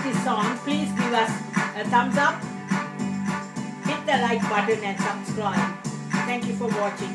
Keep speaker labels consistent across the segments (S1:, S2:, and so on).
S1: like this song, please give us a thumbs up, hit the like button and subscribe. Thank you for watching.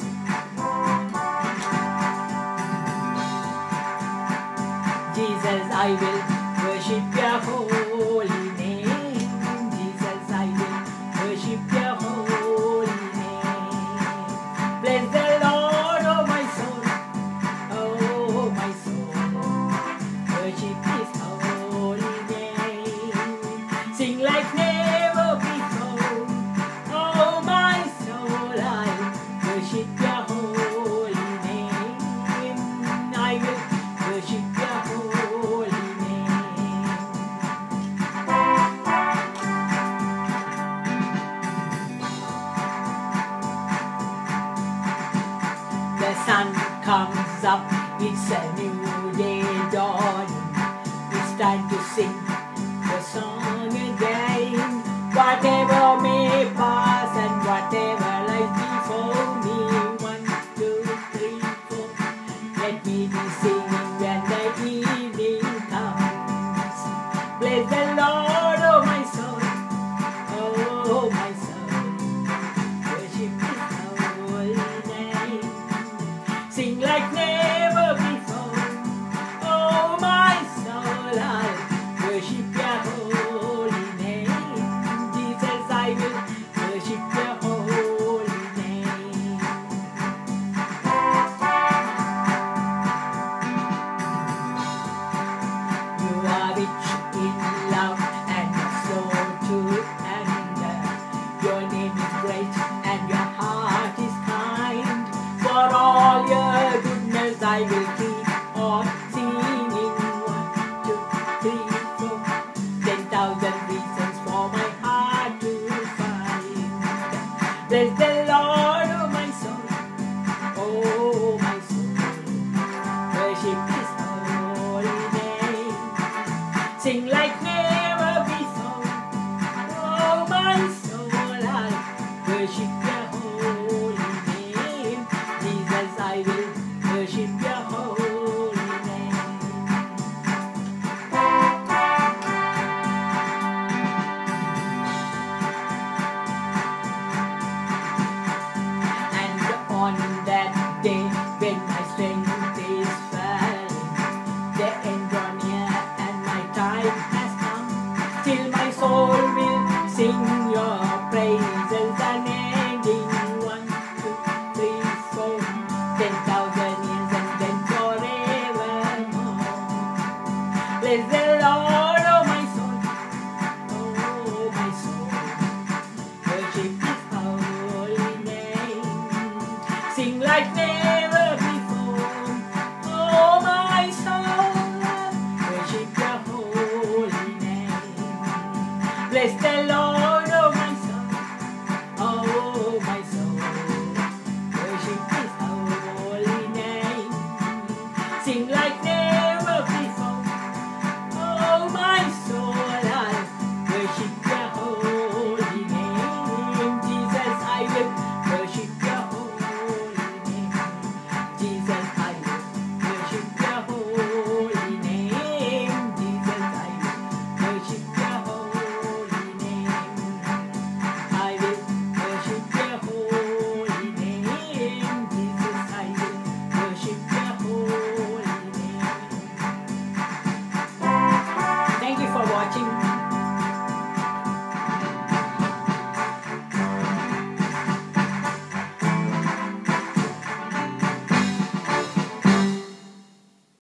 S1: Jesus, I will worship your holy name. Jesus, I will worship your holy name. Bless the Lord, oh my soul, oh my soul. Worship his holy name. Sing like never before, oh my soul, I worship your holy name. I will worship your holy name. The sun comes up, it's a new day dawning. It's time to sing the song again. Whatever may pass and whatever lies before me. 1, 2, 3, 4. Let me be singing when the evening comes. Bless the Lord, oh my soul, oh my soul. Worship his holy name. Sing like never before, oh my soul, I'll worship your holy name. Jesus, I will worship your holy name. You are rich in love and slow to anger. Your name is great and your heart is kind. For all your goodness I will keep on singing. 1, 2, 3, 4. 10,000 reasons for my heart to find. Bless the Lord, oh my soul, oh my soul. Worship his holy name. Sing like never before, oh my soul, I'll worship your holy name. Jesus, I will worship your holy name. And on that day when my strength is failing, the end draw near and my time has come. Still my soul will sing your praises unending. 1, 2, 3, 4. 10,000 years and then forevermore. Bless the Lord, oh my soul, oh my soul. Worship his holy name. Sing like never before, oh my soul. Worship your holy name. Bless the Lord, oh my soul, oh my soul. Worship his holy name. Sing like